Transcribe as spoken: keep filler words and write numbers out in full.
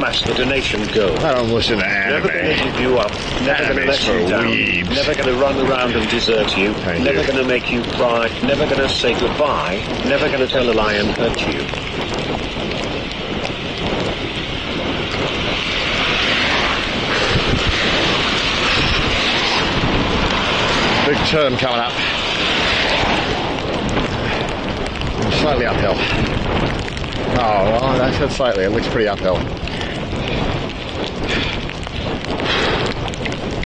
masculination go. I don't listen to anime. Never going to give you up. Never going to Anime's let for you down. weebs. Never going to run around and desert you. Thank Never you. going to make you cry. Never going to say goodbye. Never going to tell a lie and hurt you. Big turn coming up. Slightly uphill. Oh, well, I said slightly. It looks pretty uphill.